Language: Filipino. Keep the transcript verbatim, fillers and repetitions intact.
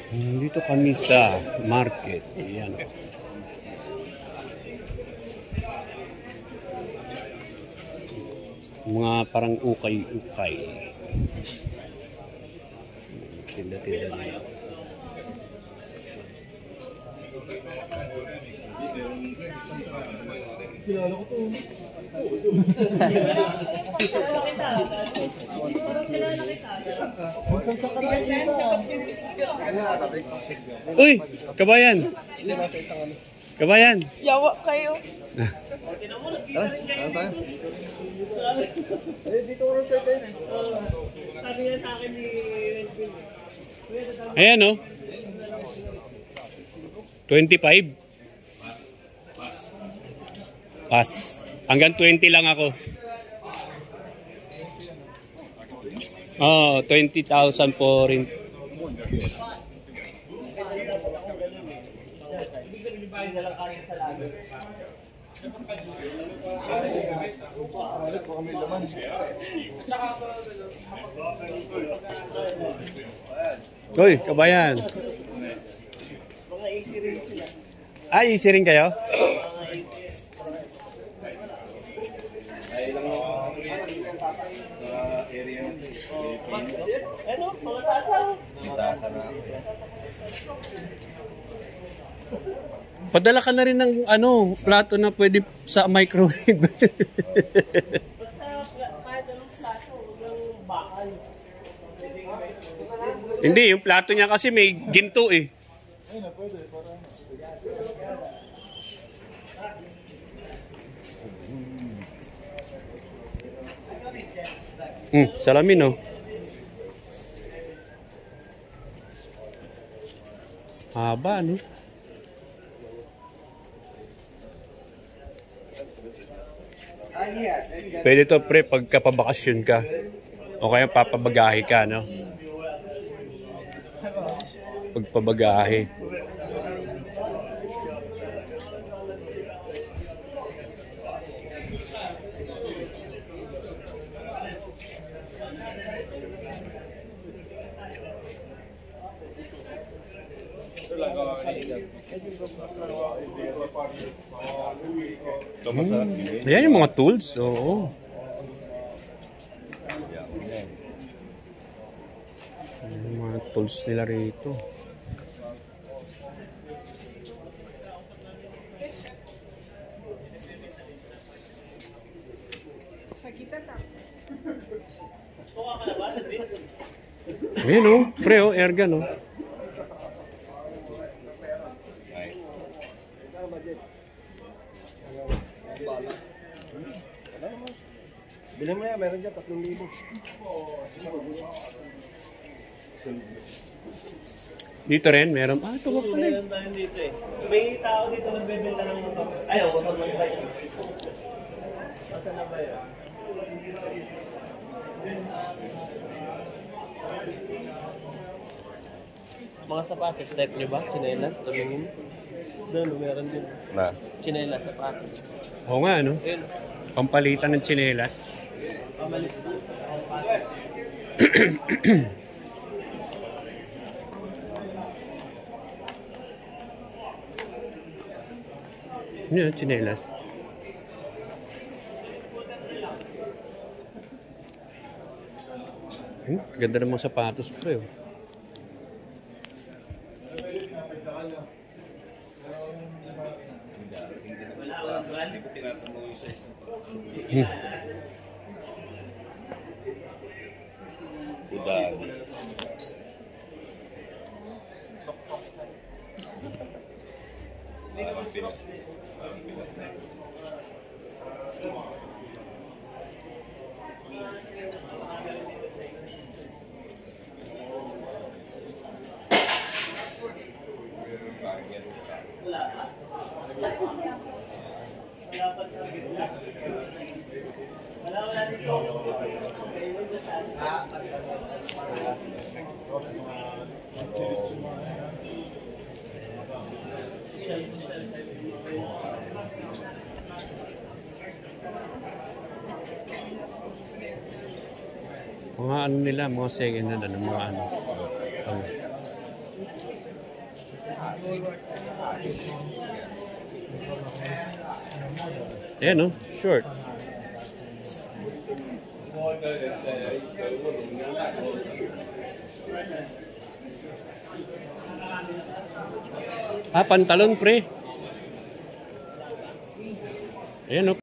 Dito kami sa market. Ayan. Mga parang ukay-ukay. Tinda-tinda na yan. Kilala ko to. Uy! Kabayan! Kabayan! Yawa kayo. Tara, tara tayo. Eh, dito ko rin tayo tayo eh. Sabi niya sa akin ni Redfield. Ayan o. twenty-five. Pass. Hanggang twenty lang ako. Oh, twenty thousand po rin. Uy, kabayan. Mga easy rin sila. Ah, easy rin kayo? Sa area nito. Ano? Mga tasaw. Tasa na. Padala ka na rin ng ano, plato na pwede sa microwave. Basta kahit anong plato, ng bakal. Hindi, yung plato niya kasi may ginto eh. Ayun na, pwede. Para ano. Hmm, salamin oh. Haba no? Pwede to pre pagka pabakasyon ka. O kaya papabagahe ka no? Pagpabagahe. Hmm. Ayan yung mga tools. Oo. Ayan yung mga tools nila rito. Ayan o. Pre o. Airgun o. Bilhin mo yan, meron dyan, tatlong libo. Dito rin, meron. Ah, ito ka pala. Meron tayo dito eh. May tao dito nagbebenta ng motor. Ayaw, motor ng bike. Masa na ba yun? Mga sapatos, type nyo ba? Chinelas, tumingin. Doon, meron din. Na? Chinelas, sapatos. Oo nga, ano? Ayun. Pampalitan ng tsinelas. Pamalit. Yan, tsinelas. Hmm, ganda ng mga sapatos pre. Oh. Hindi ko tinatanong yung size ng Hmm. Udali. Hindi naman Pinas. Parang Pinas na. Wala, wala dito. Mga ano nila, mga second hand, ano, mga ano. ano. Ayan, oh. Short. Ah, pantalon, pre. Ayan, oh.